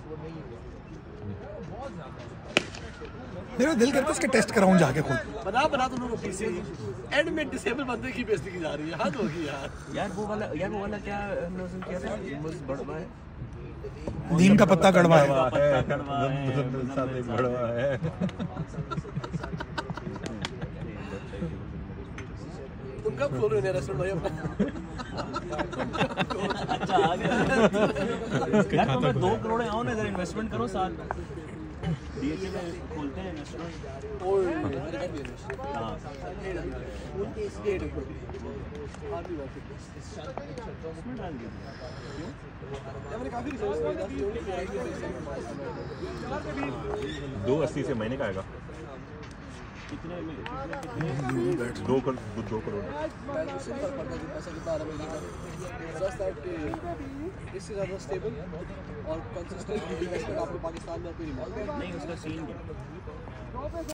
मेरा दिल करता है इसके टेस्ट कराऊं जाके खुद। बना तुम लोग पीसी एंड में डिसेबल बंदे की बेइज्जती की जा रही है। हद होगी यार वो वाला क्या हमने किया था मुझ बड़वा है नीम का पत्ता कड़वा है। तुम कब खोल रहे हो रेस्टोरेंट भाई अपना? अच्छा आ गया यार तुम्हें 2 करोड़ आओ ना इधर इन्वेस्टमेंट करो साथ डीएचए में खोलते हैं रेस्टोरेंट। और हां उसमें डाल दिया मैंने काफी रिसर्च किया था 280 से महीने का आएगा कितने में 2 करोड़ इससे ज़्यादा स्टेबल और कंसिस्टेंट इन्वेस्टमेंट आपको पाकिस्तान में कोई नहीं उसका सीन क्या